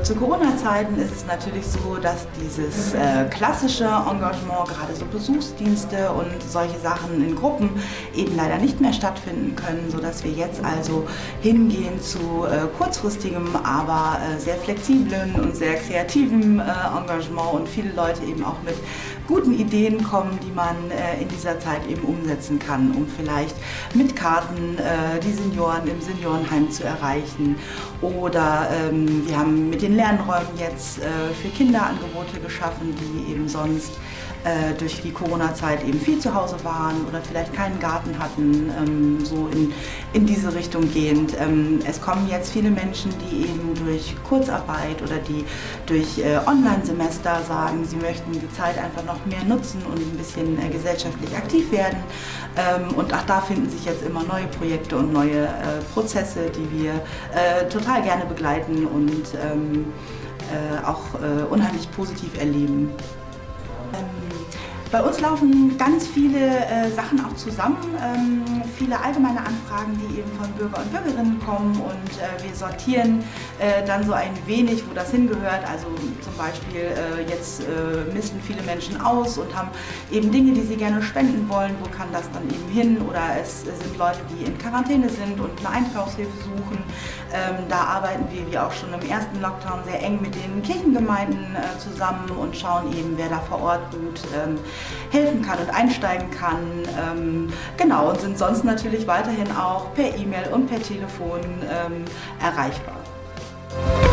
Zu Corona-Zeiten ist es natürlich so, dass dieses klassische Engagement, gerade so Besuchsdienste und solche Sachen in Gruppen eben leider nicht mehr stattfinden können, sodass wir jetzt also hingehen zu kurzfristigem, aber sehr flexiblen und sehr kreativen Engagement und viele Leute eben auch mit guten Ideen kommen, die man in dieser Zeit eben umsetzen kann, um vielleicht mit Karten die Senioren im Seniorenheim zu erreichen. Oder wir haben mit den Lernräumen jetzt für Kinder Angebote geschaffen, die eben sonst durch die Corona-Zeit eben viel zu Hause waren oder vielleicht keinen Garten hatten, so in diese Richtung gehend. Es kommen jetzt viele Menschen, die eben durch Kurzarbeit oder die durch Online-Semester sagen, sie möchten die Zeit einfach noch mehr nutzen und ein bisschen gesellschaftlich aktiv werden. Und auch da finden sich jetzt immer neue Projekte und neue Prozesse, die wir total gerne begleiten und auch unheimlich positiv erleben. Bei uns laufen ganz viele Sachen auch zusammen, viele allgemeine Anfragen, die eben von Bürger und Bürgerinnen kommen und wir sortieren dann so ein wenig, wo das hingehört. Also zum Beispiel jetzt misten viele Menschen aus und haben eben Dinge, die sie gerne spenden wollen. Wo kann das dann eben hin? Oder es sind Leute, die in Quarantäne sind und eine Einkaufshilfe suchen. Da arbeiten wir, wie auch schon im ersten Lockdown, sehr eng mit den Kirchengemeinden zusammen und schauen eben, wer da vor Ort gut helfen kann und einsteigen kann. Genau, und sind sonst natürlich weiterhin auch per E-Mail und per Telefon erreichbar.